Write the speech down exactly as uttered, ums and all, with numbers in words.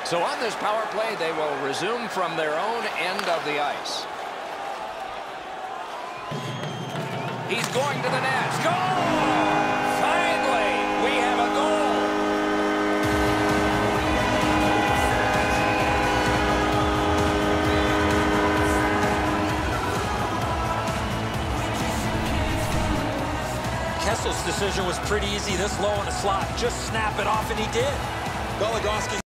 So on this power play, they will resume from their own end of the ice. He's going to the net. Goal! Finally, we have a goal. Kessel's decision was pretty easy this low in the slot. Just snap it off, and he did. Goligoski